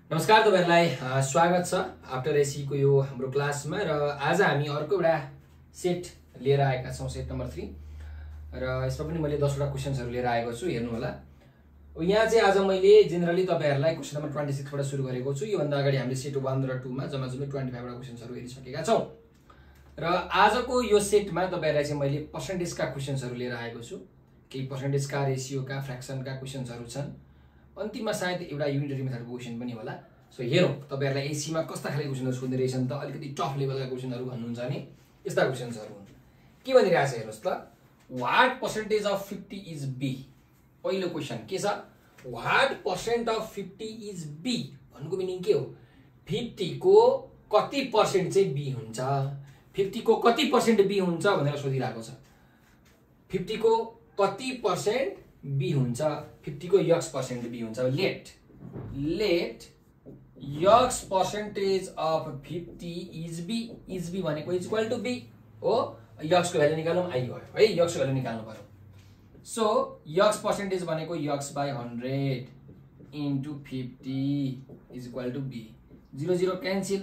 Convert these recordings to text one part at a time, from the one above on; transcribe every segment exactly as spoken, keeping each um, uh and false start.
नमस्कार तपाईहरुलाई स्वागत छ आफ्टर एसी को यो हाम्रो क्लासमा र आज हामी अर्को एउटा सेट लिएर आएका छौं सेट नम्बर तीन र यसमा पनि मैले दस वटा क्वेशन्सहरु लिएर आएको छु हेर्नु होला। यहाँ चाहिँ आज मैले जेनरली तपाईहरुलाई क्वेशन नम्बर छब्बीस बाट सुरु गरेको छु। यो भन्दा अगाडि हामीले सेट एक र दुई मा जम्मा जम्मै पच्चीस वटा क्वेशन्सहरु हेरिसकेका छौं र आजको यो सेटमा तपाईहरुलाई चाहिँ मैले पर्सेन्टेजका क्वेशन्सहरु लिएर आएको छु। केही पर्सेन्टेजका रेशियोका फ्र्याक्सनका क्वेशन्सहरु छन्। अन्तिममा सायद एउटा युनिटरी मेथडको क्वेशन पनि होला। सो हेरौं तपाईहरुलाई एसी मा कस्ता खाले क्वेशनहरु सोध्दै रहेछन् त, अलिकति टफ लेभलका क्वेशनहरु भन्नुहुन्छ नि यस्ता क्वेशन्सहरु हुन्। के भनिरहेको छ हेर्नुस् त, what percentage of fifty is be. पहिलो क्वेशन के छ, what percent of fifty is be भन्नुको मिनिङ के हो, पचास को कति पर्सेन्ट चाहिँ बी हुन्छ, पचास को कति पर्सेन्ट बी हुन्छ भनेर सोधिरहेको छ। पचास को कति पर्सेन्ट बी हुन्छ, पचास को यक्स पर्सेन्ट बी हुन्छ। Let let X percentage of fifty is B. Is B भनेको इज इक्वल टु बी हो। यक्स को भ्यालु निकालौं, आई गयो है, यक्स को भ्यालु निकाल्नु पर्यो। सो यक्स पर्सेन्टेज भनेको X by hundred into fifty is equal to B. Zero zero cancel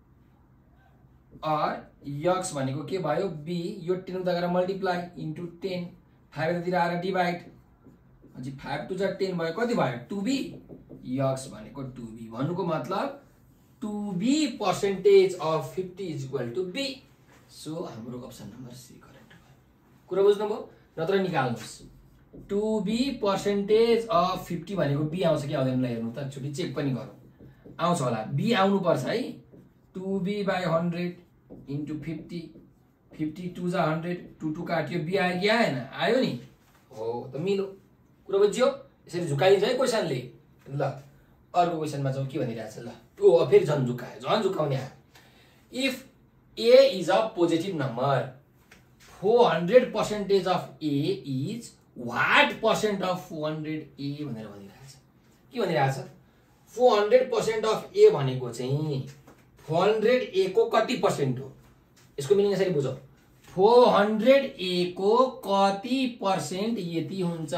और यक्स भनेको के भयो बी। यो टेन उता गएर मल्टिप्लाई इन्टु टेन, फाइभ यतातिर आएर डिभाइड, अझै फाइभ टू जा टेन भयो, कति भयो टू बी। यक्स भनेको टू बी भन्नुको मतलब two B percentage of fifty is equal to B. So हाम्रो अप्सन नम्बर सी करेक्ट भयो। कुरा बुझ्नुभयो, नत्र निकाल्नुस्। Two B percentage of fifty भनेको बी आउँछ कि आउँदैन हेर्नु त, एकचोटि चेक पनि गरौँ। आउँछ होला, बी आउनु पर्छ है। Two B by hundred into fifty, fifty two जा हन्ड्रेड, टू टू काट्यो, बी आयो कि आएन, आयो नि हो त मिलो। कुरा बुझ्यो, यसरी झुकाइन्छ है क्वेशनले। ल अर्को क्वेशनमा जाउँ, के भनिरहेछ ल। ओ फेरि झन् झुकायो, झन् झुकाउने आयो। If A is a positive number, four hundred percentage of A is what percent of four hundred A भनेर भनिरहेछ। के भनिरहेछ, four hundred percent of A भनेको चाहिँ फोर हन्ड्रेड ए को कति पर्सेन्ट हो। यसको मिनिङ यसरी बुझौँ, फोर हन्ड्रेड ए को कति पर्सेन्ट यति हुन्छ।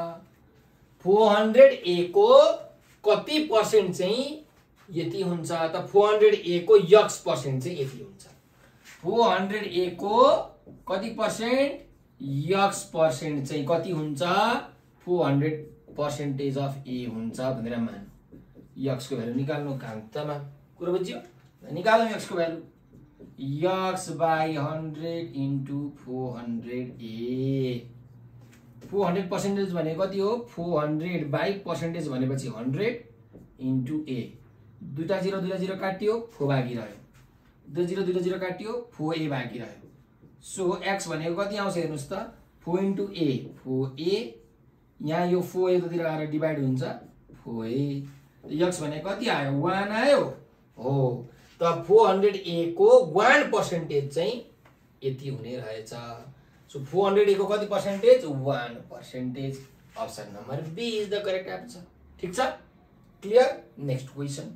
फोर हन्ड्रेड ए को कति पर्सेन्ट चाहिँ यति हुन्छ त, फोर हन्ड्रेड ए को यक्स पर्सेन्ट चाहिँ यति हुन्छ। फोर हन्ड्रेड ए को कति पर्सेन्ट यक्स पर्सेन्ट चाहिँ कति हुन्छ, four hundred percentage of A हुन्छ भनेर मान। यक्स को भ्यालु निकाल्नु कान्तमा। कुरा बुझ्यो, निकालौँ यक्स को value. X by hundred into four hundred A. Four hundred percentage भनेको कति हो, फोर हन्ड्रेड बाई पर्सेन्टेज भनेपछि हन्ड्रेड इन्टु ए। दुईटा जिरो दुईटा जिरो काटियो, फोर बाँकी रह्यो। दुई जिरो दुईटा जिरो काटियो, फोर ए बाँकी रह्यो। सो एक्स भनेको कति आउँछ हेर्नुहोस् त, four into A, four A. यहाँ यो फोर यतातिर आएर डिभाइड हुन्छ, फोर ए। यक्स भनेको कति आयो, वान आयो हो। त फोर हन्ड्रेड ए को वान पर्सेन्टेज चाहिँ यति हुने रहेछ। सो फोर हन्ड्रेड ए को कति percentage, one percentage. Option number B is the correct answer. ठिक छ, क्लियर। नेक्स्ट क्वेशन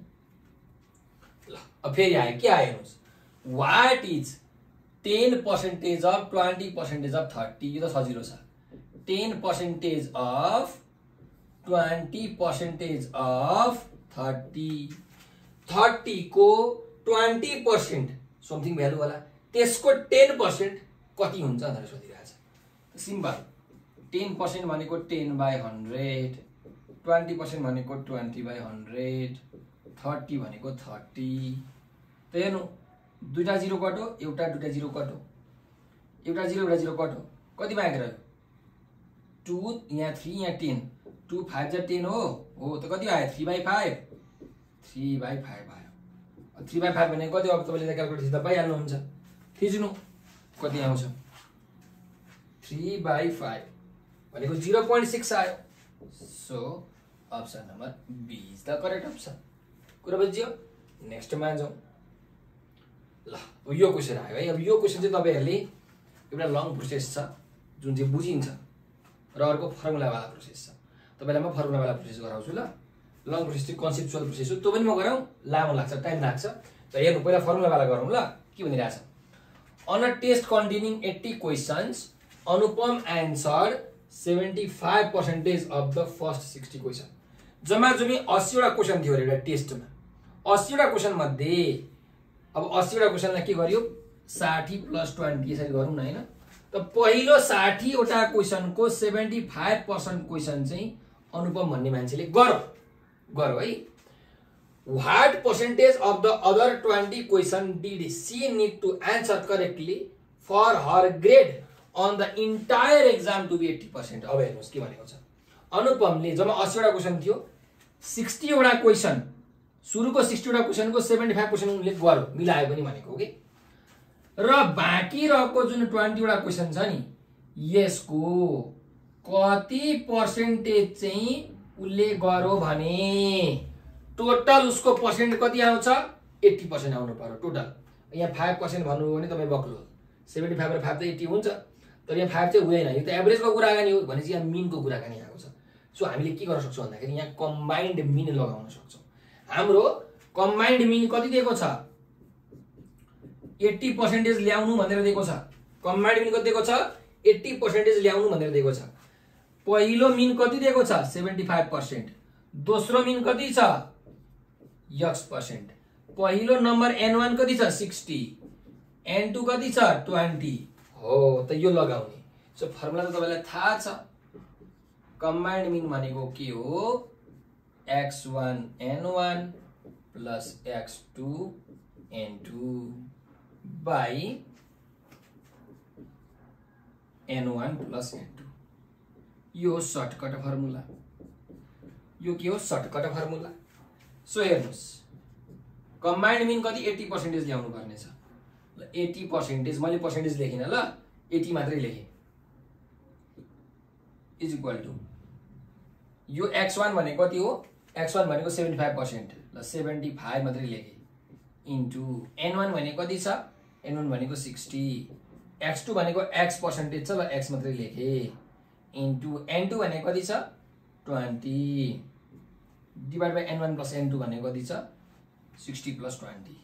ल, अब फेरि आयो, के आयो हेर्नुहोस्, what is ten percentage of twenty percentage of thirty. यो त सजिलो छ। Ten percentage of twenty percentage of thirty, thirty को ट्वेन्टी पर्सेन्ट समथिङ भ्यालु होला, त्यसको टेन पर्सेन्ट कति हुन्छ भनेर सोधिरहेछ। सिम्पल, टेन पर्सेन्ट भनेको ten by hundred, twenty percent भनेको ट्वेन्टी बाई हन्ड्रेड, थर्टी भनेको थर्टी। त हेर्नु, दुईटा जिरो कटो, एउटा दुईटा जिरो कटो, एउटा जिरो एउटा जिरो कटो, कति बाँकी रह्यो, टू, यहाँ थ्री, यहाँ टेन, टू फाइभ जा टेन हो हो त कति आयो, three by five, three by five आयो। थ्री बाई फाइभ भनेको कति, अब तपाईँले क्यालकुलेट त पाइहाल्नुहुन्छ। थिच्नु कति आउँछ, थ्री बाई फाइभ भनेको जिरो पोइन्ट सिक्स आयो। So option number B is the correct option. कुरा बुझ्यो, नेक्स्टमा जाउँ ल। अब यो क्वेसन आयो है। अब यो क्वेसन चाहिँ तपाईँहरूले एउटा लङ प्रोसेस छ जुन चाहिँ बुझिन्छ र अर्को फर्मुलावाला प्रोसेस छ। तपाईँलाई म फर्मुलावाला प्रोसेस गराउँछु ल। लङ प्रोसेस चाहिँ कन्सेप्चुअल प्रोसेस हो, त्यो पनि म गराउँ, लामो लाग्छ, टाइम लाग्छ। त हेर्नु, पहिला फर्मुलावाला गरौँ ल। के भनिरहेछ, on a test containing eighty questions, Anupam answered seventy-five percent of the first sixty questions. जम्मा जम्मी अस्सी वटा क्वेशन थियो एउटा टेस्टमा। अस्सीवटा क्वेसन मध्ये अब अस्सीवटा क्वेसनलाई के गर्यो साठी प्लस ट्वेन्टी यसरी गरौँ न हैन। त पहिलो साठी वटा क्वेसनको सेभेन्टी फाइभ पर्सेन्ट क्वेसन चाहिँ अनुपम भन्ने मान्छेले गरो गरो है। What percentage of the other twenty question did she need to answer correctly for her grade on the entire exam to be eighty percent? अब हेर्नुस् के भनेको छ। अनुपमले जम्मा अस्सी वटा क्वेसन थियो, साठ वटा क्वेसन सुरुको साठ वटा क्वेसनको पचहत्तर पर्सेन्ट उनले गर्यो मिलायो पनि भनेको हो कि। र बाँकी रहेको जुन बीस वटा क्वेसन छ नि यसको कति पर्सेन्टेज चाहिँ उले गर्यो भने टोटल उसको पर्सेन्ट कति आउँछ अस्सी पर्सेन्ट आउनु पर्यो टोटल। यहाँ पाँच पर्सेन्ट भन्नुभयो भने तपाई बक्लो पचहत्तर र पाँच त अस्सी हुन्छ, तर यहाँ पाँच चाहिँ हुँदैन, यो त एभरेजको कुराकानी हो भनेपछि यहाँ मिनको कुराकानी आएको छ। सो हामीले के गर्न सक्छौँ भन्दाखेरि यहाँ कम्बाइन्ड मिन लगाउन सक्छौँ। हाम्रो कम्बाइन्ड मिन कति दिएको छ अस्सी पर्सेन्टेज ल्याउनु भनेर दिएको छ। कम्बाइन्ड मिन कति दिएको छ अस्सी पर्सेन्टेज ल्याउनु भनेर दिएको छ। पहिलो मिन कति दिएको छ पचहत्तर पर्सेन्ट, दोस्रो मिन कति छ यक्स पर्सेन्ट, पहिलो नम्बर एन वन कति छ साठ, एन टू कति छ बीस हो त यो लगाउने। सो फर्मुला त तपाईलाई थाहा छ, कम्बाइन्ड मिन भनेको के हो X one N one plus X two N two by N one plus N two. यो सर्टकट फर्मुला, यो के हो सर्टकट फर्मुला। सो हेर्नुस् कम्बाइन्ड मिन कति अस्सी पर्सेन्टेज ल्याउनु पर्ने छ। ल अस्सी पर्सेन्टेज मैले पर्सेन्टेज लेखिन ल अस्सी मात्रै लेखेँ इज इक्वल टु यो एक्स वन भनेको कति हो एक्स वन भनेको पचहत्तर पर्सेन्ट ल पचहत्तर मात्रै लेखेँ इन्टु एन वन भनेको कति छ एन वन भनेको साठ, एक्स टू भनेको एक्स पर्सेन्टेज छ ल एक्स मात्रै लेखेँ इन्टु एन टू भनेको कति छ बीस divide by N one plus N two भनेको कति छ साठ प्लस बीस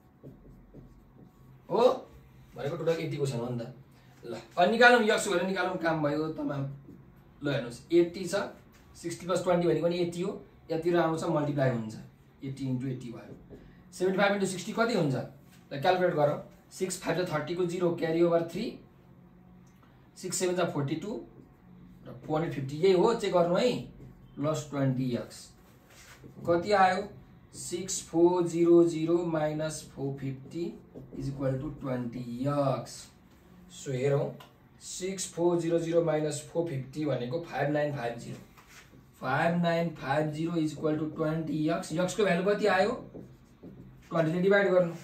हो भनेको टोटल अस्सी क्वेसन हो नि त। ल अनि निकालौँ यक्स भनेर निकालौँ काम भयो तमाम। ल हेर्नुस् अस्सी छ साठ प्लस बीस भनेको पनि अस्सी हो, यतिर आउँछ मल्टिप्लाई हुन्छ अस्सी इन्टु अस्सी भयो। पचहत्तर इन्टु साठ कति हुन्छ ल क्यालकुलेट गरौँ। सिक्स फाइभ छ थर्टी को zero carry over three, six seven छ फोर्टी टू र फोर हंड्रेड फिफ्टी यही हो चेक गर्नु है। प्लस ट्वेंटी एक्स कति आयो six four zero zero minus four fifty is equal to twenty X. So हेरौँ six four zero zero minus four fifty भनेको five nine five zero five nine five zero is equal to twenty X. X को value कति आयो twenty ले divide गर्नु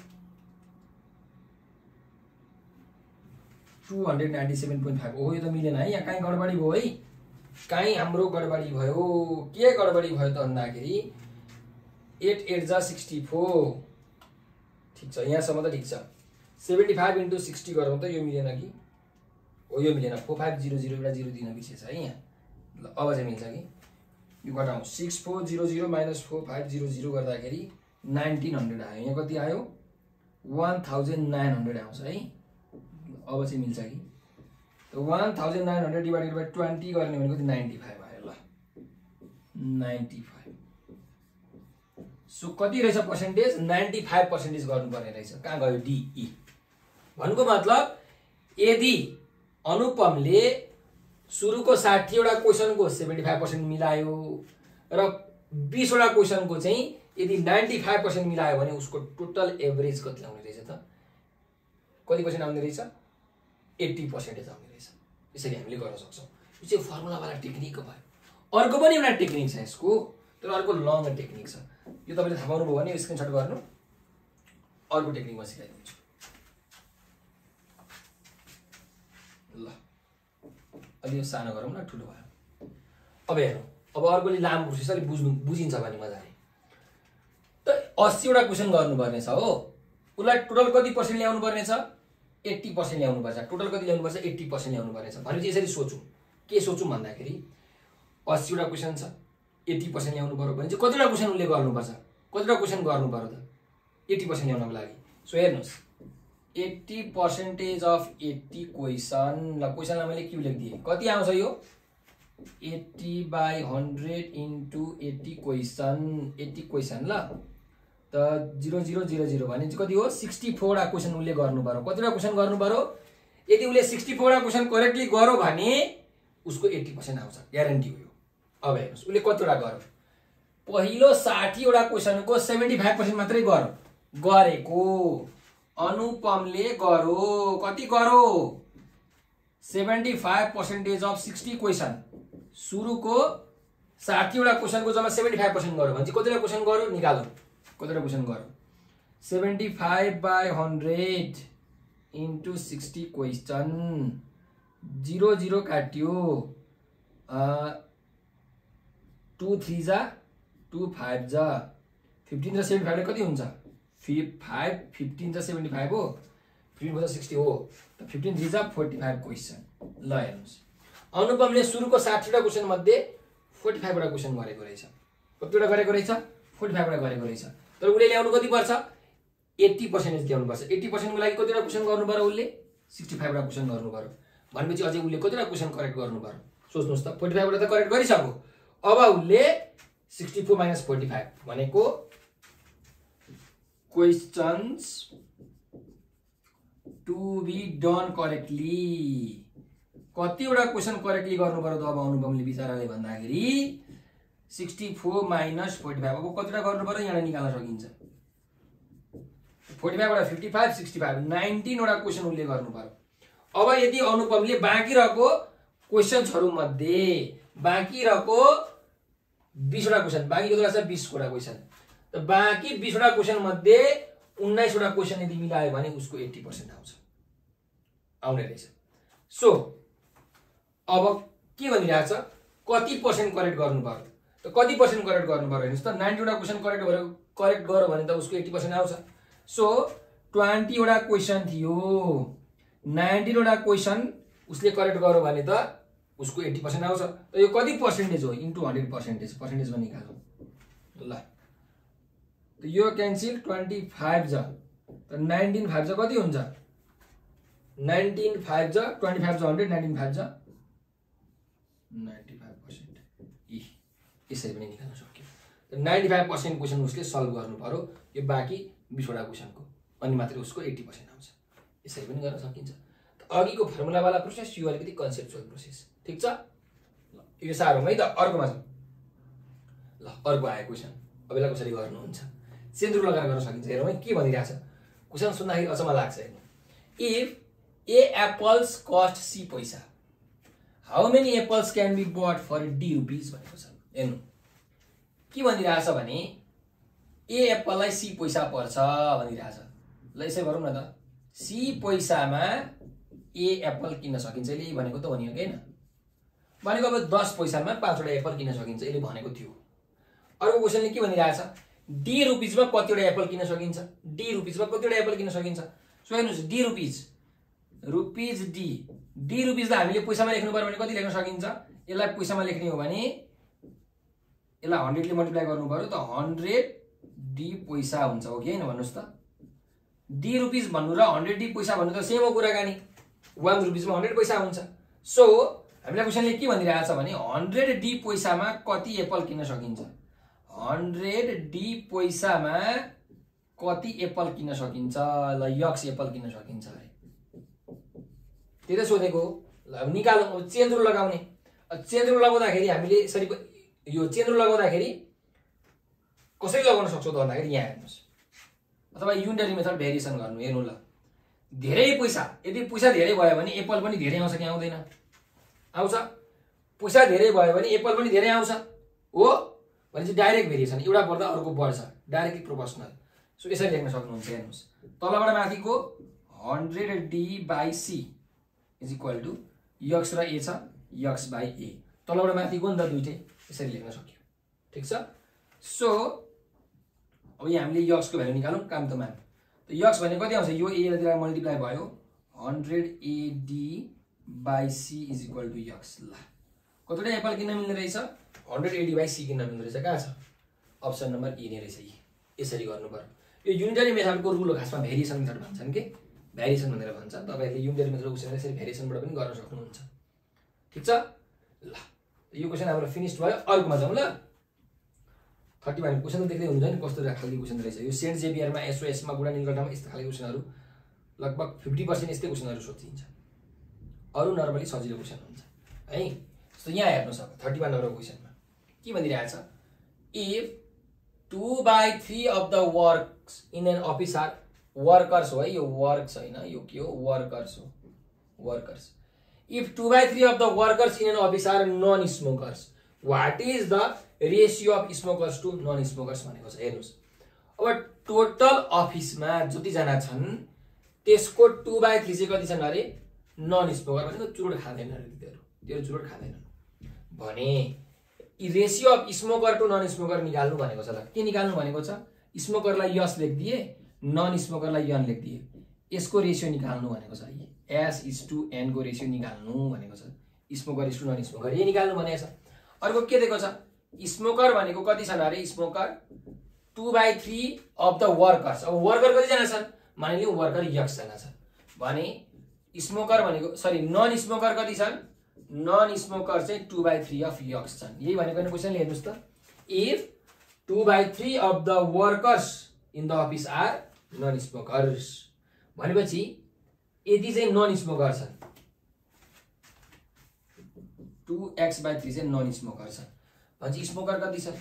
two hundred ninety seven point five. ओहो यो त मिलेन है, यहाँ कहीँ गडबडी भयो है, कहीँ हाम्रो गडबडी भयो। के गडबडी भयो त भन्दाखेरि एट एट जा सिक्सटी फोर ठिक छ यहाँसम्म त ठिक छ। सेभेन्टी फाइभ इन्टु सिक्सटी गरौँ त यो मिलेन कि हो यो मिलेन फोर फाइभ जिरो जिरो एउटा जिरो दिन बिर्सेछ है यहाँ। ल अब चाहिँ मिल्छ कि यो घटाउँ six four zero zero minus four five zero zero गर्दाखेरि नाइन्टिन हन्ड्रेड आयो, यहाँ कति आयो वान थाउजन्ड नाइन हन्ड्रेड आउँछ है। अब चाहिँ मिल्छ कि त one thousand nine hundred divided by twenty गर्ने भनेको नाइन्टी फाइभ आयो। ल नाइन्टी फाइभ सो कति रहेछ पर्सेन्टेज नाइन्टी फाइभ पर्सेन्टेज गर्नुपर्ने रहेछ। कहाँ गयो डिई भन्नुको मतलब यदि अनुपमले सुरुको साठीवटा क्वेसनको सेभेन्टी फाइभ पर्सेन्ट मिलायो र बीसवटा क्वेसनको चाहिँ यदि नाइन्टी फाइभ पर्सेन्ट मिलायो भने उसको टोटल एभरेज कति आउने रहेछ त कति पर्सेन्ट आउने रहेछ एट्टी पर्सेन्टेज आउने रहेछ। यसरी हामीले गर्न सक्छौँ। यो चाहिँ फर्मुलावाला टेक्निक भयो। अर्को पनि एउटा टेक्निक छ यसको, तर अर्को लङ टेक्निक छ। यो तपाईँले थाहा पाउनु भयो भने स्क्रिनसट गर्नु, अर्को टेक्निक म सिकाइदिन्छु। ल अलि यो सानो गरौँ न ठुलो भयो। अब हेरौँ अब अर्कोले लामो प्रोसेस अलिक बुझ्नु बुझिन्छ भने मजाले त अस्सीवटा क्वेसन गर्नुपर्ने छ हो। उसलाई टोटल कति पर्सेन्ट ल्याउनु पर्ने छ एट्टी पर्सेन्ट ल्याउनु पर्छ। टोटल कति ल्याउनु पर्छ एट्टी पर्सेन्ट ल्याउनु पर्ने छ भनेपछि यसरी सोचौँ। के सोचौँ भन्दाखेरि अस्सीवटा क्वेसन छ एट्टी पर्सेन्ट ल्याउनु पर्यो भने चाहिँ कतिवटा क्वेसन उसले गर्नुपर्छ कतिवटा क्वेसन गर्नु पर्यो त एट्टी पर्सेन्ट ल्याउनको लागि। सो हेर्नुहोस् eighty percentage of eighty question ल क्वेसनलाई मैले के लेखिदिएँ कति आउँछ यो eighty by hundred into eighty question eighty question ल त जिरो जिरो जिरो जिरो भने चाहिँ कति हो सिक्सटी फोरवटा क्वेसन उसले गर्नु पर्यो। कतिवटा क्वेसन गर्नु पर्यो? यदि उसले सिक्सटी फोरवटा क्वेसन करेक्टली गर्यो भने उसको एट्टी पर्सेन्ट आउँछ, ग्यारेन्टी हो। अब हेर्नुहोस् उसले कतिवटा गर्यो। पहिलो साठीवटा क्वेसनको सेभेन्टी फाइभ पर्सेन्ट मात्रै गर्यो, गरेको अनुपमले गर्यो। कति गर्यो? Seventy five percentage of sixty question. सुरुको साठीवटा क्वेसनको जम्मा सेभेन्टी फाइभ पर्सेन्ट गर्यो भने चाहिँ कतिवटा क्वेसन गर्यो निकाल्नु। कतिवटा क्वेसन गर्यो? Seventy five by hundred into sixty question. Zero zero काट्यो, टू थ्री जा टू फाइभ जा फिफ्टिन र सेभेन्टी फाइभले कति हुन्छ? फिफ फाइभ फिफ्टिन जा सेभेन्टी फाइभ हो, फिफ्टिन फोर जा सिक्सटी हो, फिफ्टिन थ्री जा फोर्टी फाइभ क्वेसन। ल हेर्नुहोस् अनुपमले सुरुको साठीवटा क्वेसन मध्ये फोर्टी फाइभवटा क्वेसन गरेको रहेछ। कतिवटा गरेको रहेछ? फोर्टी फाइभवटा गरेको रहेछ। तर उसले ल्याउनु कति पर्छ? एट्टी पर्सेन्टेज ल्याउनु पर्छ। एट्टी पर्सेन्टको लागि कतिवटा क्वेसन गर्नु पर्यो? उसले सिक्सटी फाइभवटा क्वेसन गर्नु पर्यो भनेपछि अझै उसले कतिवटा क्वेसन करेक्ट गर्नु पर्यो? सोच्नुहोस् त, फोर्टी फाइभवटा त करेक्ट गरिसक्यो। अब उसले sixty four minus forty five भनेको questions to be done correctly. कतिवटा क्वेसन करेक्टली गर्नु पर्यो त अब अनुपमले बिचाराले भन्दाखेरि sixty four minus forty five. अब कतिवटा गर्नु पर्यो यहाँ निकाल्न सकिन्छ। फोर्टी फाइभवटा फिफ्टी फाइभ सिक्सटी फाइभ नाइन्टिनवटा क्वेसन उसले गर्नु पर्यो। अब यदि अनुपमले बाँकी रहेको क्वेसन्सहरू मध्ये बाँकी रहेको बीसवटा क्वेसन, बाँकी कतिवटा छ? बीसवटा क्वेसन। त बाँकी बीसवटा क्वेसन मध्ये उन्नाइसवटा क्वेसन यदि मिलायो भने उसको एट्टी पर्सेन्ट आउँछ, आउने रहेछ। सो अब के भनिरहेछ? कति पर्सेन्ट करेक्ट गर्नु पर्यो? त कति पर्सेन्ट करेक्ट गर्नु पर्यो हेर्नुहोस् त। नाइन्टीवटा क्वेसन करेक्ट गर्यो करेक्ट गर्यो भने त उसको एट्टी पर्सेन्ट आउँछ। सो ट्वेन्टीवटा क्वेसन थियो, नाइन्टिनवटा क्वेसन उसले करेक्ट गर्यो भने त उसको एट्टी पर्सेन्ट आउँछ। त यो कति पर्सेन्टेज हो? Into hundred percentage. पर्सेन्टेजमा निकाल्नु ल। त यो क्यान्सिल, ट्वेन्टी फाइभ जा त नाइन्टिन फाइभ जा कति हुन्छ? नाइन्टिन फाइभ जा ट्वेन्टी फाइभ जा हन्ड्रेड, नाइन्टिन फाइभ जा नाइन्टी फाइभ पर्सेन्ट। इ यसरी पनि निकाल्न सक्यो। नाइन्टी फाइभ पर्सेन्ट क्वेसन उसले सल्भ गर्नु पर्यो यो बाँकी बिसवटा क्वेसनको, अनि मात्रै उसको एट्टी पर्सेन्ट आउँछ। यसरी पनि गर्न सकिन्छ। अघिको फर्मुलावाला प्रोसेस, यो अलिकति कन्सेप्चुअल प्रोसेस। ठिक छ? यो साह्रो है त। अर्कोमा छ। ल अर्को आयो क्वेसन। अब यसलाई कसरी गर्नुहुन्छ? सेन्द्रो लगाएर गर्न सकिन्छ। हेरौँ है के भनिरहेछ। क्वेसन सुन्दाखेरि अचम्म लाग्छ। हेर्नु, if A apples cost C पैसा, how many apples can be bought for D rupees भनेको छ। हेर्नु के भनिरहेछ भने ए एप्पललाई सी पैसा पर्छ भनिरहेछ। ल यसै गरौँ न त। सी पैसामा ए एप्पल किन्न सकिन्छ, यसले भनेको त हो नि हो कि होइन? भनेको अब दस पैसामा पाँचवटा एप्पल किन्न सकिन्छ यसले भनेको थियो। अर्को क्वेसनले के भनिरहेछ? डी रुपिजमा कतिवटा एप्पल किन्न सकिन्छ? डी रुपिजमा कतिवटा एप्पल किन्न सकिन्छ? सो हेर्नुहोस्, D rupees rupees D D रुपिजलाई हामीले पैसामा लेख्नु पर्यो भने कति लेख्न सकिन्छ? यसलाई पैसामा लेख्ने हो भने यसलाई हन्ड्रेडले मल्टिप्लाई गर्नु पर्यो त हन्ड्रेड डी पैसा हुन्छ, हो कि होइन? भन्नुहोस् त। डी रुपिज भन्नु र हन्ड्रेड डी पैसा भन्नु त सेम हो कुराकानी। वान रुपिजमा हन्ड्रेड पैसा हुन्छ। सो हामीलाई क्वेसनले के भनिरहेछ भने हन्ड्रेड डी पैसामा कति एप्पल किन्न सकिन्छ? हन्ड्रेड डी पैसामा कति एप्पल किन्न सकिन्छ? ल यक्स एप्पल किन्न सकिन्छ अरे, त्यही त सोधेको। ल निकालौँ। चेन्द्रो लगाउने। चेन्द्रो लगाउँदाखेरि हामीले यसरी यो चेन्द्रो लगाउँदाखेरि कसरी लगाउन सक्छौँ त भन्दाखेरि यहाँ हेर्नुहोस्, अथवा युनिटरी मेथड भेरिएसन गर्नु। हेर्नु ल, धेरै पैसा, यदि पैसा धेरै भयो भने एप्पल पनि धेरै आउँछ कि आउँदैन? आउँछ। पैसा धेरै भयो भने एप्पल पनि धेरै आउँछ हो भनेपछि डाइरेक्ट भेरिएसन, एउटा बढ्दा अर्को बढ्छ, डाइरेक्टली प्रोपोर्सनल। सो यसरी लेख्न सक्नुहुन्छ। हेर्नुहोस्, तलबाट माथिको hundred D by C is equal to x र ए छ, यक्स बाई ए। तलबाट माथिको नि त दुइटै, यसरी लेख्न सक्यो। ठिक छ? सो अब यहाँ हामीले यक्सको भ्यालु निकालौँ, काम त मान। त यक्स भने कति आउँछ? यो एतिर मल्टिप्लाई भयो hundred A D by C is equal to x. ल कतिवटा एप्पल किन्न मिल्ने रहेछ? हन्ड्रेड एडी बाई सी किन्न मिल्ने रहेछ। कहाँ छ? अप्सन नम्बर ए नै रहेछ। यी यसरी गर्नु पर्यो। यो युनिटरी मेथडको रुल हो, खासमा भेरिएसन मेथड भन्छन् कि भेरिएसन भनेर भन्छ। तपाईँहरूले युनिटरी मेथड उसेर यसरी भेरिएसनबाट पनि गर्न सक्नुहुन्छ। ठिक छ? ल यो क्वेसन हाम्रो फिनिस्ड भयो। अर्कोमा जाउँ ल। थर्टी भनेको क्वेसन त देख्दै हुन्छ नि कस्तो खालको क्वेसन रहेछ यो सेन्ट जेभियरमा एसओएसमा बुढा नीलकण्ठमा यस्तो खालको क्वेसनहरू लगभग फिफ्टी पर्सेन्ट यस्तै क्वेसनहरू सोधिन्छ अरू नर्मली सजिलो क्वेसन हुन्छ है। जस्तो यहाँ हेर्नुहोस् अब थर्टी वान नम्बरको क्वेसनमा के भनिरहेको छ if two by three of the works in an office are workers हो है यो वर्क छैन यो के हो वर्कर्स हो workers if two by three of the workers in an office are non smokers what is the ratio of smokers to non smokers भनेको छ। हेर्नुहोस् अब टोटल अफिसमा जतिजना छन् त्यसको टू बाई थ्री चाहिँ कति छन् अरे नन स्मोकर भनेको चुरोट खाँदैन अरे तिनीहरू त्यो चुरोट खाँदैनन् भने ratio of smoker to non smoker निकाल्नु भनेको छ। ल के निकाल्नु भनेको छ स्मोकरलाई यस लेखिदिए नन स्मोकरलाई यन लेखिदिए यसको रेसियो निकाल्नु भनेको छ। एस इज टु एन को रेसियो निकाल्नु भनेको छ smoker is to non smoker ये निकाल्नु भनेको छ। अर्को के दिएको छ स्मोकर भनेको कति छन् अरे smoker two by three of the workers अब वर्कर कतिजना छन् मानिलिउँ वर्कर यक्सजना छन् भने स्मोकर भनेको सरी नन स्मोकर कति छन् नन स्मोकर चाहिँ two by three of x छन् यही भनेको क्वेसन हेर्नुहोस् त if two by three of the workers in the office are non smokers भनेपछि यति चाहिँ नन स्मोकर छन् टू एक्स बाई थ्री चाहिँ नन स्मोकर छन् भनेपछि स्मोकर कति छ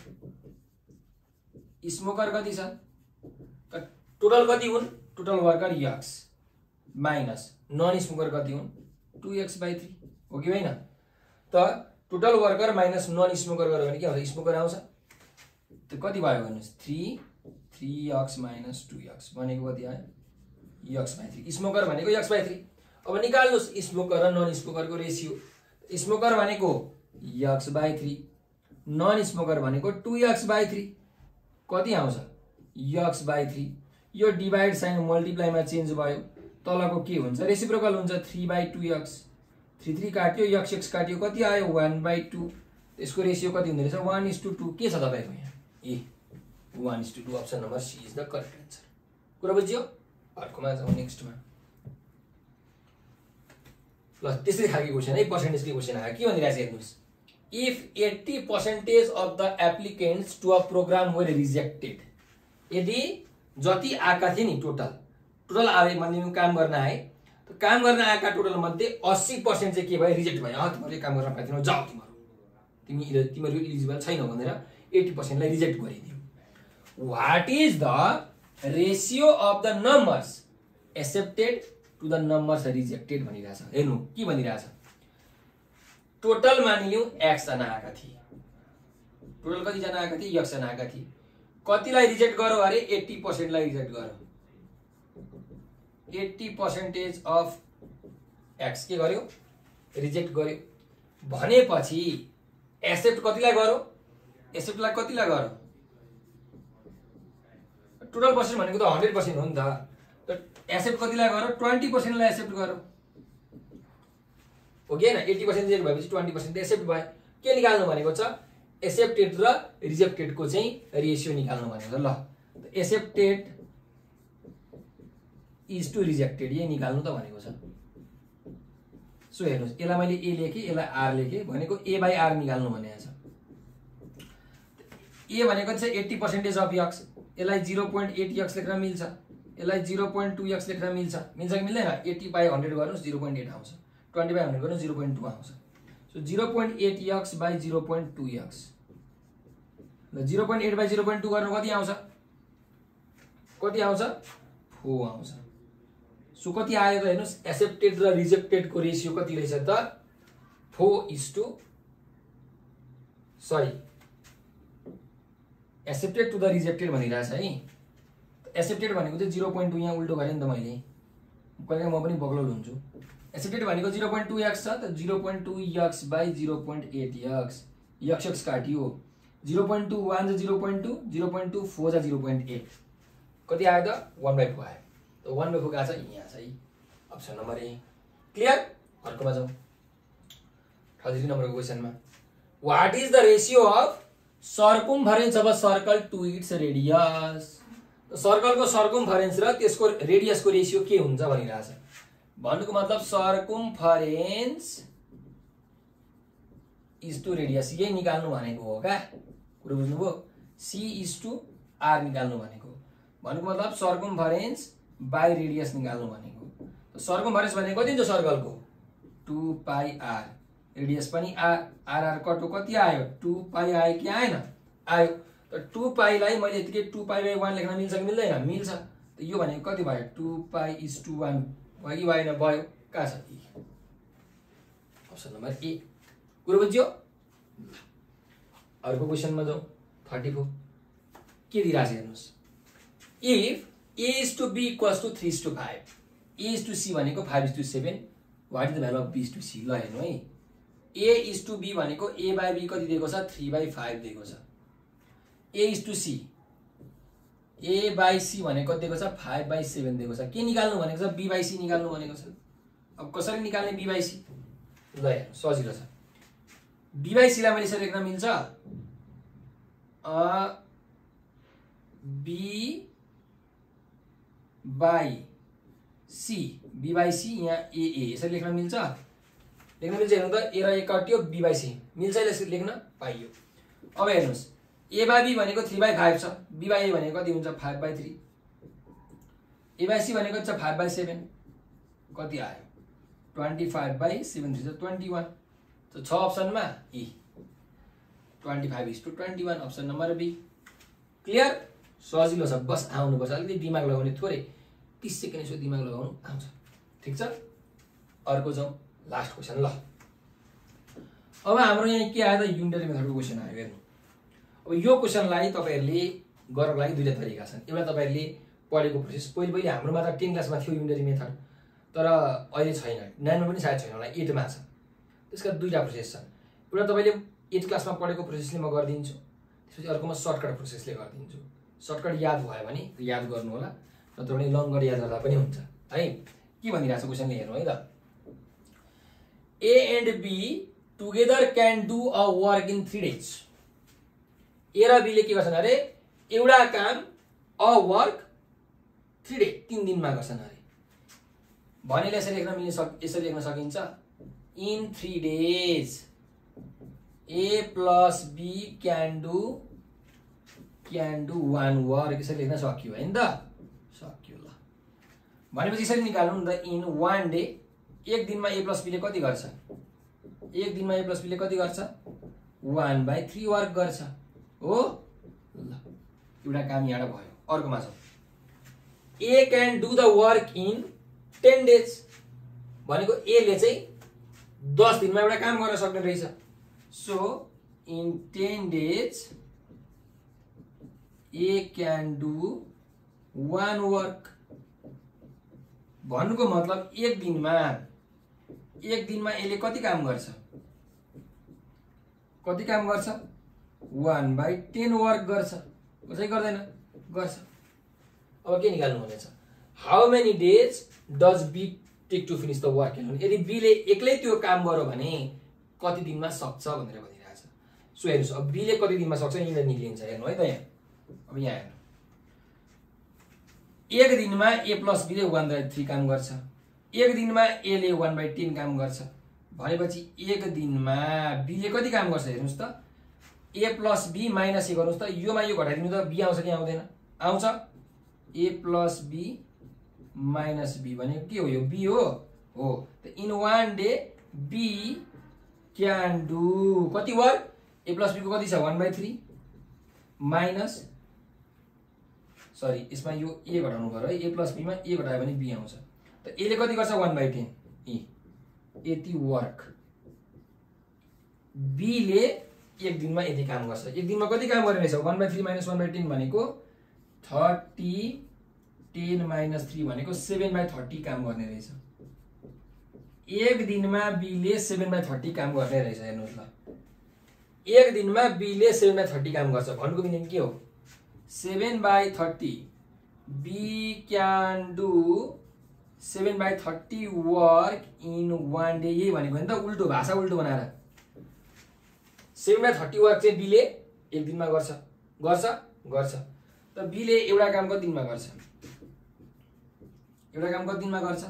स्मोकर कति छ टोटल कति हुन् total worker x minus non smoker कति हुन् टू एक्स बाई थ्री हो कि होइन त total worker minus non smoker गर्यो भने के हुन्छ स्मोकर आउँछ त्यो कति भयो भन्नुहोस् three three x minus two x भनेको कति आयो यक्स बाई थ्री स्मोकर भनेको यक्स बाई थ्री। अब निकाल्नुहोस् स्मोकर र नन स्मोकरको रेसियो स्मोकर भनेको x by three non smoker भनेको टू यक्स बाई थ्री कति आउँछ यक्स बाई थ्री यो डिभाइड साइन मल्टिप्लाईमा चेन्ज भयो तलको के हुन्छ रेसिप्रोकल हुन्छ three by two x three three काट्यो यक्स एक्स काट्यो कति आयो वान बाई टू यसको रेसियो कति हुँदो रहेछ वान इज टू टू के छ तपाईँको यहाँ A one is two two option number C is the correct answer कुरा बुझ्यो। अर्कोमा जाउँ नेक्स्टमा ल त्यसरी खालको क्वेसन है पर्सेन्टेजको क्वेसन आयो के भनिरहेको छ हेर्नुहोस् if eighty percentage of the applicants to a program were rejected यदि जति आएका थिए नि टोटल टोटल आए मानिलिउँ काम गर्न आए काम गर्न आएका टोटल मध्ये अस्सी पर्सेन्ट चाहिँ के भयो रिजेक्ट भयो तिमीहरूले काम गर्न पाइँदैनौ जाऊ तिमीहरू तिमी तिमीहरू इलिजिबल छैनौ भनेर एट्टी पर्सेन्टलाई रिजेक्ट गरिदियो। What is the ratio of the numbers accepted to the numbers rejected भनिरहेछ। हेर्नु के भनिरहेछ टोटल मानिलिउँ एक्स जना आएका थिए टोटल कतिजना आएका थिए एक्स जना आएका थिए कतिलाई रिजेक्ट गरौ अरे एट्टी पर्सेन्टलाई रिजेक्ट गरौ एट्टी पर्सेन्टेज अफ एक्स के गर्यो रिजेक्ट गर्यो भनेपछि एक्सेप्ट कतिलाई गरौ एक्सेप्टलाई कतिलाई गरौ टोटल पर्सेन्ट भनेको त हन्ड्रेड पर्सेन्ट हो नि त एक्सेप्ट कतिलाई गरौ ट्वेन्टी पर्सेन्टलाई एक्सेप्ट गरौ हो कि होइन एट्टी पर्सेन्ट रिजेक्ट भएपछि ट्वेन्टी पर्सेन्ट एक्सेप्ट भयो के निकाल्नु भनेको छ एक्सेप्टेड र रिजेक्टेडको चाहिँ रेसियो निकाल्नु भनेको छ। ल एक्सेप्टेड इज टु रिजेक्टेड यही निकाल्नु त भनेको छ। सो हेर्नुहोस् यसलाई मैले ए लेखेँ यसलाई आर लेखेँ भनेको ए बाई आर निकाल्नु भनेको छ। ए भनेको चाहिँ एट्टी पर्सेन्टेज अफ यक्स यसलाई जिरो पोइन्ट एट यक्स लेख्न मिल्छ यसलाई जिरो पोइन्ट टू यक्स लेख्न मिल्छ मिल्छ कि मिल्दैन एट्टी बाई हन्ड्रेड गर्नुहोस् जिरो पोइन्ट एट आउँछ ट्वेन्टी बाई हन्ड्रेड गर्नुहोस् जिरो पोइन्ट टू आउँछ so zero point eight x by zero point two x ल zero point eight by zero point two गर्नु कति आउँछ कति आउँछ फोर आउँछ। सो कति आयो त हेर्नुहोस् एक्सेप्टेड र रिजेक्टेडको रेसियो कति रहेछ त four is to sorry accepted to the rejected भनिरहेछ है एक्सेप्टेड भनेको चाहिँ जिरो पोइन्ट टू यहाँ उल्टो गरेँ नि त मैले कहिले म पनि बग्लो हुन्छु एक्सेप्टेड भनेको जिरो पोइन्ट टू एक्स छ त zero point two x by zero point eight x x x काटियो जिरो पोइन्ट टू वान जा zero point two zero point two four जा जिरो पोइन्ट एट कति आयो त वान बाई फोर आयो त वान बाई फोर गएको छ यहाँ छ है अप्सन नम्बर ए क्लियर। अर्कोमा जाउँ थर्टी नम्बरको क्वेसनमा what is the ratio of circumference of a circle to its radius सर्कलको सर्कमफरेन्स र त्यसको रेडियसको रेसियो के हुन्छ भनिरहेछ भन्नुको मतलब सर्कमफरेन्स इज टु रेडियस यही निकाल्नु भनेको हो क्या कुरो बुझ्नुभयो सी इज टू आर निकाल्नु भनेको भनेको मतलब सर्कमफरेन्स बाई रेडियस निकाल्नु भनेको। सर्कमफरेन्स भनेको कति हुन्छ सर्कलको टू पाई आर, रेडियस पनि आर, आर आर कटको कति आयो टू पाई आयो कि आएन आयो। त टू पाईलाई मैले यतिकै टू पाई बाई वान लेख्न मिल्छ कि मिल्दैन मिल्छ। त यो भनेको कति भयो two pi is to one भयो कि भएन भयो। कहाँ छ अप्सन नम्बर ए कुरो बुझ्यो। अर्को क्वेसनमा जाउँ थर्टी फोर के दिइरहेको छ हेर्नुहोस्। If A is to B equals to three is to five, A is to C भनेको five is to seven, what is the value of B is to C. ल हेर्नु है ए इज टू बी भनेको ए by be कति दिएको छ three by five दिएको छ। A is to C A by C भनेको कति दिएको छ फाइभ बाई सेभेन दिएको छ। के निकाल्नु भनेको छ बी बाई सी निकाल्नु भनेको छ। अब कसरी निकाल्ने बी बाई सी ल हेर्नु सजिलो छ। बी बाई सीलाई मैले यसरी लेख्न मिल्छ B by C, B by C यहाँ ए ए यसरी लेख्न मिल्छ लेख्न मिल्छ हेर्नु त ए र ए कट्यो बी बाई सी मिल्छ यसरी लेख्न पाइयो। अब हेर्नुहोस् ए बाई बी भनेको थ्री बाई फाइभ छ, बी बाई ए भनेको कति हुन्छ five by three, A by C भनेको छ फाइभ बाई सेभेन कति आयो twenty five by seven three छ ट्वेन्टी वान। त छ अप्सनमा A twenty five is to twenty one option number B. Clear सजिलो छ बस आउनुपर्छ अलिकति दिमाग लगाउने थोरै तिस सेकेन्ड यसो दिमाग लगाउनु आउँछ ठिक छ। अर्को जाउँ लास्ट क्वेसन ल। अब हाम्रो यहाँ के आयो त युनिटरी मेथडको क्वेसन आयो हेर्नु। अब यो क्वेसनलाई तपाईँहरूले गर्नको लागि दुईवटा तरिका छन्। एउटा तपाईँहरूले पढेको प्रोसेस पहिले पहिले हाम्रोमा त टेन क्लासमा थियो युनिटरी मेथड तर अहिले छैन, नाइनमा पनि सायद छैन होला एटमा छ। त्यसका दुईवटा प्रोसेस छन्। एउटा तपाईँले एट क्लासमा पढेको प्रोसेसले म गरिदिन्छु, त्यसपछि अर्कोमा सर्टकट प्रोसेसले गरिदिन्छु। सर्टकट याद भयो भने याद गर्नु होला नत्र भने लङ गरी याद गर्दा पनि हुन्छ है। के भनिरहेको छ क्वेसनले हेर्नु है त। A and B together can do a work in three days. A र बीले के गर्छन् अरे एउटा काम अ वर्क थ्री डे तीन दिनमा गर्छन् अरे भनेले यसरी लेख्न मिल्ने सक यसरी लेख्न सकिन्छ in three days A plus B can do can do one work यसरी लेख्न सक्यो होइन त सक्यो। ल भनेपछि यसरी निकाल्नु नि त इन वान डे एक दिनमा ए प्लस बीले कति गर्छ एक दिनमा ए प्लस बीले कति गर्छ वान बाई थ्री वर्क गर्छ हो। ल एउटा काम यहाँ भयो। अर्कोमा छ A can do the work in ten days भनेको ए ले चाहिँ दस दिनमा एउटा काम गर्न सक्ने रहेछ। So in ten days A can do one work भन्नुको मतलब एक दिनमा एक दिनमा यसले कति काम गर्छ कति काम गर्छ वान बाई टेन वर्क गर्छ गर्छ कि गर्दैन गर्छ। अब के निकाल्नु भनेछ how many days does B take to finish the work alone. यदि बीले एक्लै त्यो काम गर्यो भने कति दिनमा सक्छ भनेर भनिरहेछ। सो हेर्नुहोस् अब बीले कति दिनमा सक्छ यिनीहरू निक्लिन्छ हेर्नु है त यहाँ। अब यहाँ हेर्नु एक दिनमा ए प्लस बीले वान बाई थ्री काम गर्छ एक दिनमा एले वान बाई टेन काम गर्छ भनेपछि एक दिनमा बीले कति काम गर्छ हेर्नुहोस् त A plus B minus A गर्नुहोस् त योमा यो घटाइदिनु त बी आउँछ कि आउँदैन आउँछ। A plus B minus B भनेको के हो यो बी हो हो। त in one day B can do कति वर्क ए प्लस बी को कति छ one by three minus sorry यसमा यो ए घटाउनु पर्यो है ए प्लस बीमा ए घटायो भने बी आउँछ। त एले कति गर्छ वान बाई टेन ए यति वर्क बीले एक दिनमा यति काम गर्छ एक दिनमा कति काम गर्ने रहेछ one by three minus one by ten भनेको थर्टी टेन माइनस थ्री भनेको सेभेन बाई थर्टी काम गर्ने रहेछ। एक दिनमा बीले सेभेन बाई थर्टी काम गर्ने रहेछ हेर्नुहोस् ल एक दिनमा बीले सेभेन बाई थर्टी काम गर्छ भन्नुको मिनिङ के हो seven by thirty be can do seven by thirty work in one day यही भनेको नि त उल्टो भाषा उल्टो बनाएर सेभेन बाई थर्टी वर्क चाहिँ बीले एक दिनमा गर्छ गर्छ गर्छ। त बीले एउटा काम कति दिनमा गर्छ एउटा काम कति दिनमा गर्छ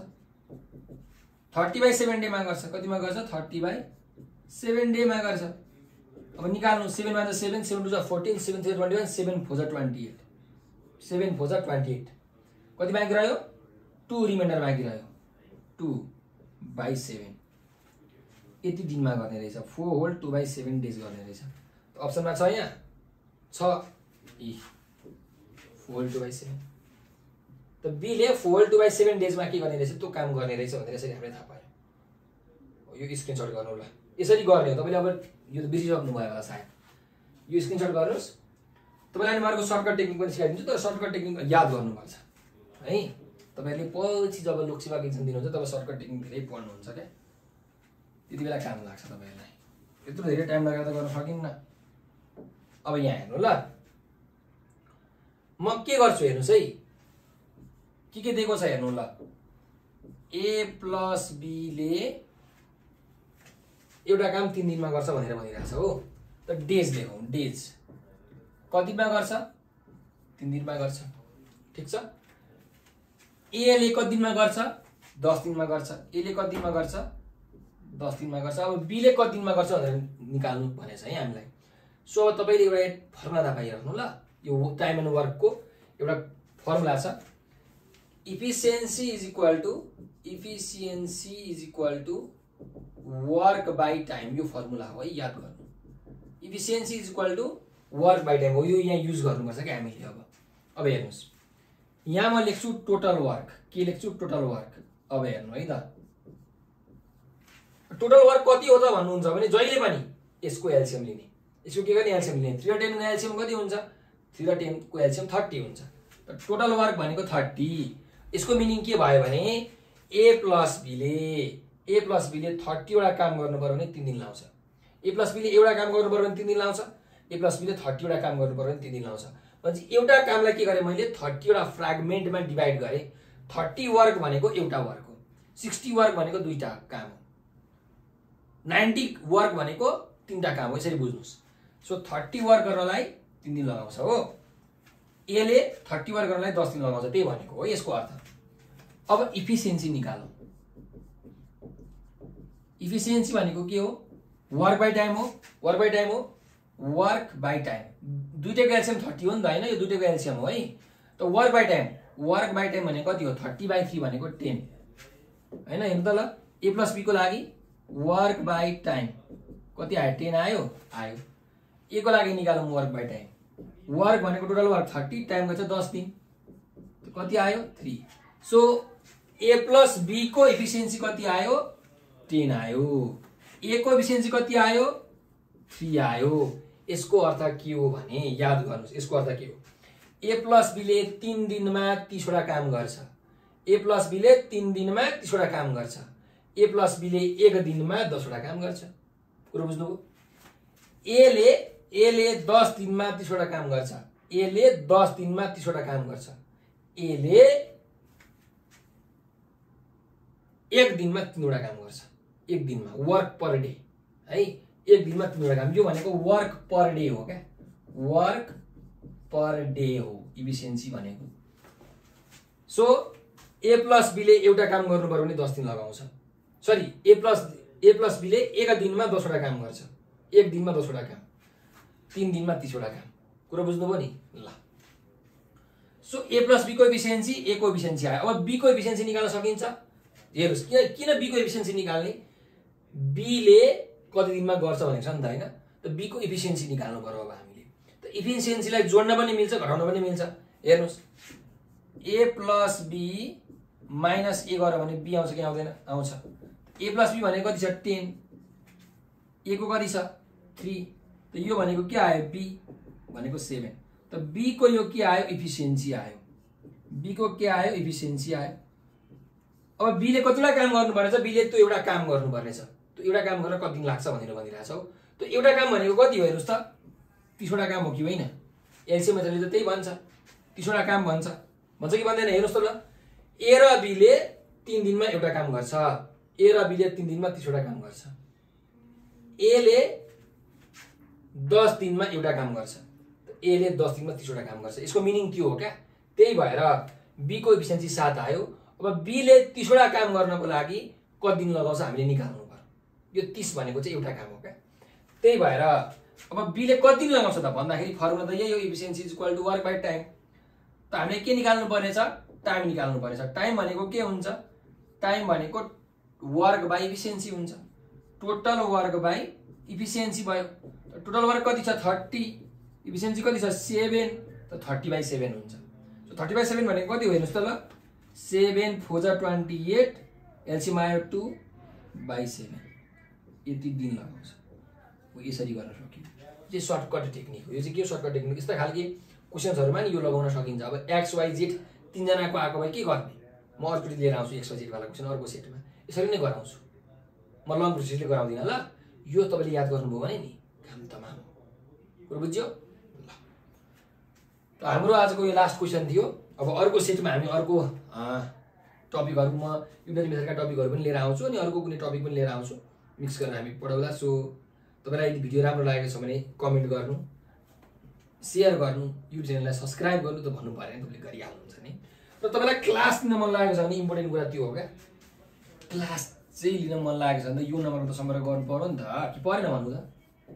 थर्टी बाई सेभेन डेमा गर्छ कतिमा गर्छ थर्टी बाई सेभेन डेमा गर्छ अब निकाल्नु सेभेन मा सेभेन, सेभेन टू जा fourteen, seven three twenty one, seven four जा ट्वेन्टी एट, सेभेन फोर जा ट्वेन्टी एट, कति बाँकी रह्यो? टू रिमाइन्डर बाँकी रह्यो, टू बाई सेभेन। यति दिनमा गर्ने रहेछ, four whole two by seven days गर्ने रहेछ। अप्सनमा छ यहाँ छ E four whole two by seven. त बीले four whole two by seven डेजमा के गर्ने रहेछ, त्यो काम गर्ने रहेछ भनेर यसरी हामीले थाहा पायो। यो स्क्रिनसट गर्नु होला, यसरी गर्ने हो तपाईँले। अब यो त बिर्सिसक्नु भयो होला सायद, यो स्क्रिनसट गर्नुहोस्। तपाईँलाई म अर्को सर्टकट टेक्निक पनि सिकाइदिन्छु, तर सर्टकट टेक्निक याद गर्नुपर्छ है। तपाईँहरूले पछि जब लोकसेवाको इक्जाम दिनुहुन्छ तब सर्टकट टेक्निक धेरै पढ्नुहुन्छ क्या, त्यति बेला काम लाग्छ तपाईँहरूलाई। त्यत्रो धेरै टाइम लगाएर त गर्न सकिन्न। अब यहाँ हेर्नु ल, म के गर्छु हेर्नुहोस् है, के के दिएको छ हेर्नु ल। ए प्लस बीले एउटा काम तीन दिनमा गर्छ भनेर भनिरहेछ हो। त डेज लेखौँ, डेज कतिमा गर्छ? तीन दिनमा गर्छ, ठिक छ। एले कति दिनमा गर्छ? दस दिनमा गर्छ। एले कति दिनमा गर्छ? दस दिनमा गर्छ। अब बीले कति दिनमा गर्छ भनेर निकाल्नु भनेछ है हामीलाई। सो अब तपाईँले एउटा फर्मुला थाहा पाइराख्नु ल, यो टाइम एन्ड वर्कको एउटा फर्मुला छ। Efficiency is equal to efficiency is equal to work by time, यो फर्मुला हो है, याद गर्नु। Efficiency is equal to work by time हो, यो यहाँ युज गर्नुपर्छ क्या हामीले। अब अब हेर्नुहोस्, यहाँ म लेख्छु टोटल वर्क, के लेख्छु? Total work. अब हेर्नु है त, टोटल वर्क कति हो त भन्नुहुन्छ भने जहिले पनि यसको एलसिएम लिने, यसको के गर्ने? एलसिएम लिने। थ्री र टेनको एलसिएम कति हुन्छ? थ्री र टेनको एलसिएम थर्टी हुन्छ। त टोटल वर्क भनेको थर्टी। यसको मिनिङ के भयो भने ए प्लस बीले ए प्लस बीले थर्टीवटा काम गर्नु पर्यो भने तिन दिन लाउँछ। ए प्लस बीले एउटा काम गर्नु पर्यो भने तिन दिन लाउँछ। ए प्लस बीले थर्टीवटा काम गर्नु पर्यो भने तिन दिन लाउँछ। भनेपछि एउटा कामलाई के गरेँ मैले? थर्टीवटा फ्रेगमेन्टमा डिभाइड गरेँ। थर्टी वर्क भनेको एउटा वर्क हो, सिक्सटी वर्क भनेको दुईटा काम हो, नाइन्टी वर्क भनेको तिनवटा काम हो, यसरी बुझ्नुहोस्। सो थर्टी वर्क गर्नलाई तिन दिन लगाउँछ हो, एले थर्टी वर्क गर्नलाई दस दिन लगाउँछ, त्यही भनेको हो यसको अर्थ। अब इफिसियन्सी निकालौँ। इफिसियन्सी भनेको के हो? वर्क बाई टाइम हो, वर्क बाई टाइम हो, वर्क बाई टाइम। दुईटैको एलसिएम थर्टी हो नि त होइन, यो दुईटैको एलसिएम हो है। त work by time, work by time भनेको कति हो? थर्टी बाई थ्री भनेको टेन होइन। हेर्नु त ल, ए प्लस बीको लागि वर्क बाई टाइम कति आयो? टेन आयो आयो। ए को लागि निकालौँ वर्क बाई टाइम। वर्क भनेको टोटल वर्क थर्टी, टाइम गएछ दस दिन, कति आयो? Three. So A plus B को इफिसियन्सी कति आयो? टेन आयो। ए को इफिसियन्सी कति आयो? थ्री आयो। यसको अर्थ के हो भने याद गर्नुहोस्, यसको अर्थ के हो? ए प्लस बीले तीन दिनमा तीसवटा काम गर्छ। ए प्लस बीले तीन दिनमा तीसवटा काम गर्छ। ए प्लस बीले एक दिनमा दसवटा काम गर्छ। कुरो बुझ्नुभयो? एले एले दस दिनमा तीसवटा काम गर्छ। एले दस दिनमा तीसवटा काम गर्छ। एले एक दिनमा तीनवटा काम गर्छ। एक दिनमा वर्क पर डे है, एक दिनमा तीनवटा काम। यो भनेको वर्क पर डे हो क्या, वर्क पर डे हो इफिसियन्सी भनेको। सो ए प्लस बीले एउटा काम गर्नु पर्यो भने दस दिन लगाउँछ। Sorry, A plus A plus बीले एक दिनमा दसवटा काम गर्छ। एक दिनमा दसवटा काम, तीन दिनमा तीसवटा काम। कुरो बुझ्नुभयो नि? ल, सो ए प्लस बी को इफिसियन्सी, ए को इफिसियन्सी आयो। अब बी को इफिसियन्सी निकाल्न सकिन्छ? हेर्नुहोस्, किन किन बी को इफिसियन्सी निकाल्ने? बीले कति दिनमा गर्छ भनेको छ नि त होइन। त बी को इफिसियन्सी निकाल्नु पर्यो अब हामीले। त इफिसियन्सीलाई जोड्न पनि मिल्छ, घटाउन पनि मिल्छ। हेर्नुहोस्, A plus B minus A गर्यो भने बी आउँछ कि आउँदैन? आउँछ। ए प्लस बी भनेको कति छ? टेन। ए को कति छ? थ्री। त यो भनेको के आयो? बी भनेको सेभेन। त बी को यो के आयो? इफिसियन्सी आयो। बी को के आयो? इफिसियन्सी आयो। अब बीले कतिवटा काम गर्नुपर्नेछ? बीले त्यो एउटा काम गर्नुपर्नेछ। त्यो एउटा काम गर्न कति दिन लाग्छ भनेर भनिरहेछ हो। त्यो एउटा काम भनेको कति हो हेर्नुहोस् त? तीसवटा काम हो कि होइन? एलसिएमले त त्यही भन्छ, तीसवटा काम भन्छ। भन्छ कि भन्दैन? हेर्नुहोस् त ल, ए र बीले तीन दिनमा एउटा काम गर्छ। ए र बीले तीन दिनमा तीसवटा काम गर्छ। एले दस दिनमा एउटा काम गर्छ। एले दस दिनमा तीसवटा काम गर्छ। यसको मिनिङ त्यो हो क्या। त्यही भएर बी को इफिसियन्सी सात आयो। अब बीले तीसवटा काम गर्नको लागि कति दिन लगाउँछ हामीले निकाल्नु पर्यो। यो तीस भनेको चाहिँ एउटा काम हो क्या। त्यही भएर अब b ले कति लगाउँछ त भन्दाखेरि फर्मुला त यही हो efficiency is equal to work by time. त हामीले के निकाल्नु पर्नेछ टाइम निकाल्नु पर्नेछ। टाइम भनेको के हुन्छ टाइम भनेको वर्क बाइ इफिसिएन्सी हुन्छ। टोटल वर्क बाइ इफिसिएन्सी भयो। टोटल वर्क कति छ थर्टी इफिसिएन्सी कति छ सेभेन त थर्टी बाइ सेभेन हुन्छ। सो थर्टी बाइ सेभेन भनेको कति हो हेर्नुहोस् त ल सेभेन फोर जा ट्वेन्टी एट एलसीएम आयो टू बाइ सेभेन यति दिन लगाउँछ। हो यसरी गर्न सकिन्छ। यो सर्टकट टेक्निक हो। यो चाहिँ के सर्टकट टेक्निक यस्ता खालके क्वेसन्सहरुमा नि यो लगाउन सकिन्छ। अब एक्स वाइ जेड तीनजनाको आएको भए के गर्ने म अर्को लिएर आउँछु एक्स वाइ जेड वाला क्वेसन अर्को सेटमा यसरी नै गराउँछु। म लङ प्रोसेसले गराउँदिन ल। यो तपाईले याद गर्नुभयो भने नि काम तमाम कुरो बुझ्यो ल। त हाम्रो आजको यो लास्ट क्वेसन थियो। अब अर्को सेटमा हामी अर्को टपिकहरु म युनिट मेथडका टपिकहरु पनि लिएर आउँछु अनि अर्को कुनै टपिक पनि लिएर आउँछु मिक्स गरेर हामी पढाउला। सो तपाईलाई यदि भिडियो राम्रो लागेको छ भने कमेन्ट गर्नु शेयर गर्नु युट्युब च्यानललाई सब्स्क्राइब गर्नु त भन्नु पर्दैन तपाईले गरिहाल्नुहुन्छ नि। र तपाईलाई क्लास लिन मन लागेको छ भने इम्पोर्टेन्ट कुरा त्यो हो क्या क्लास चाहिँ लिन मन लागेको छ भने यो नम्बरमा त सम्पर्क गर्नु पर्यो नि त कि परेन भन्नु त।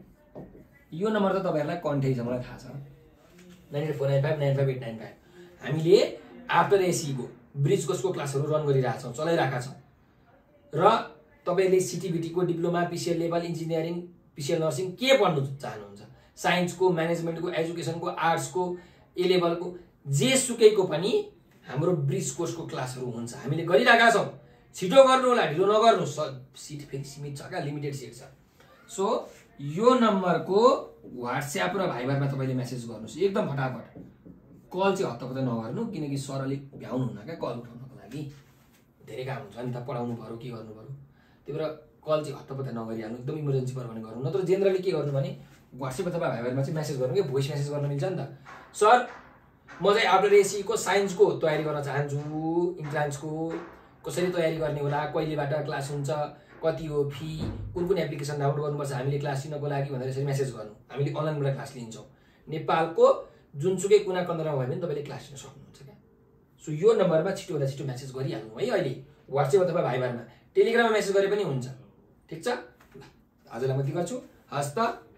यो नम्बर त तपाईहरुलाई कन्ठै छ मलाई थाहा छ nine eight four nine five nine five eight nine five. हामीले आफ्टर एसी को ब्रिज कोर्सको क्लासहरु रन गरिरहेका छौं चलाइरहेका छौं। र तपाईले सीटीबीटी को diploma PCL level engineering PCL nursing के पढ्नु चाहनुहुन्छ साइन्स को म्यानेजमेन्ट को एजुकेसन को आर्ट्स को ए लेभल को जे सुकैको पनि हाम्रो ब्रिज कोर्सको क्लासहरु हुन्छ हामीले गरिरहेका छौं। छिटो गर्नु होला ढिलो नगर्नु सिट फेरि सीमित छ का लिमिटेड सिट छ। सो यो नम्बरको व्हाट्सएप र भाइबरमा तपाईले मेसेज गर्नुस् एकदम फटाफट। कल चाहिँ हत्तपत्त नगर्नु किनकि सरले भ्याउनु हुन्न क्या कल उठाउनको लागि धेरै काम हुन्छ नि त पढाउनु पर्यो के गर्नु पर्यो त्यही भएर कल चाहिँ हत्तपत्त नगरिहाल्नु एकदम इमर्जेन्सी पर्यो भने गर्नु। नत्र जेनरली के गर्नु भने व्हाट्सएप अथवा भाइबरमा चाहिँ मेसेज गर्नु के भोइस मेसेज गर्न मिल्छ नि त। सर म चाहिँ आफ्टर एसी को साइन्स को तयारी गर्न चाहन्छु इन्ट्रान्स को कसरी तयारी गर्ने होला कहिलेबाट क्लास हुन्छ कति हो फी कुन कुन एप्लिकेसन डाउनलोड गर्नुपर्छ हामीले क्लास लिनको लागि भनेर यसरी मेसेज गर्नु। हामीले अनलाइनबाट क्लास लिन्छौं नेपालको जुनसुकै कुना कन्दरमा भयो भने तपाईले क्लास लिन सक्नुहुन्छ क्या। सो यो नम्बरमा छिटो भन्दा छिटो मेसेज गरिहाल्नु है अहिले व्हाट्सएप अथवा भाइबरमा टेलिग्राममा मेसेज गरे पनि हुन्छ ठीक छ। ल आजलाई म यति गर्छु हस्त।